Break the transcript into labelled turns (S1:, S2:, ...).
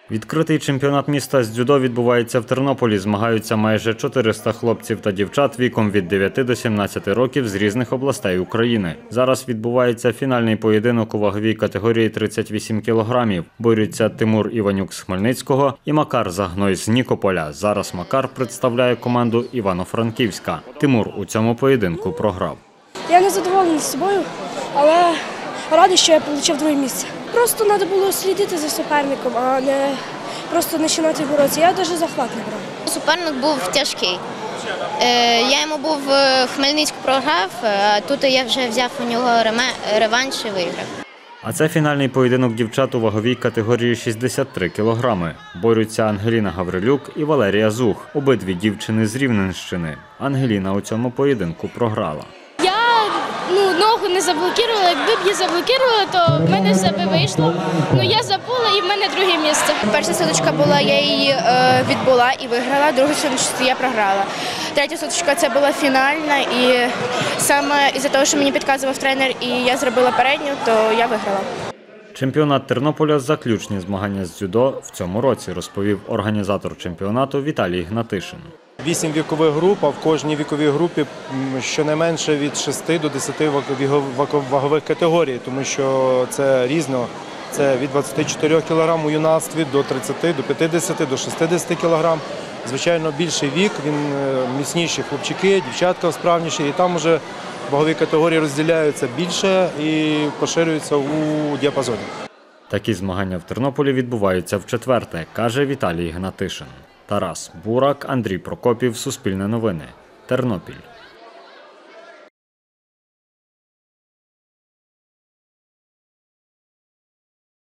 S1: Відкритий чемпіонат міста з дзюдо відбувається в Тернополі. Змагаються майже 400 хлопців та дівчат віком від 9 до 17 років з різних областей України. Зараз відбувається фінальний поєдинок у ваговій категорії 38 кілограмів. Борються Тимур Іванюк з Хмельницького і Макар Загной з Нікополя. Зараз Макар представляє команду Івано-Франківська. Тимур у цьому поєдинку програв.
S2: Я не задоволений собою, але радий, що я отримав друге місце. Просто треба було слідити за суперником, а не просто починати боротися. Я навіть захват не брав.
S3: Суперник був тяжкий. Я йому був в Хмельницьку програв, а тут я вже взяв у нього реванш і виграв.
S1: А це фінальний поєдинок дівчат у ваговій категорії 63 кілограми. Борються Ангеліна Гаврилюк і Валерія Зух. Обидві дівчини з Рівненщини. Ангеліна у цьому поєдинку програла.
S4: Ногу не заблокувала. Якби б я заблокувала, то в мене все би вийшло. Я забула і в мене друге місце.
S5: Перша сутичка була, я її відбула і виграла, другу сутичку я програла. Третя сутичка – це була фінальна, і саме із-за того, що мені підказував тренер і я зробила передню, то я виграла.
S1: Чемпіонат Тернополя – заключні змагання з дзюдо в цьому році, розповів організатор чемпіонату Віталій Гнатишин.
S6: 8 вікових груп, а в кожній віковій групі щонайменше від 6 до 10 вагових категорій, тому що це різно. Це від 24 кг у юнацтві до 30, до 50, до 60 кг. Звичайно, більший вік, він міцніші хлопчики, дівчатка справніші, і там вже вагові категорії розділяються більше і поширюються у діапазоні.
S1: Такі змагання в Тернополі відбуваються вчетверте, каже Віталій Гнатишин. Тарас Бурак, Андрій Прокопів, Суспільне новини, Тернопіль.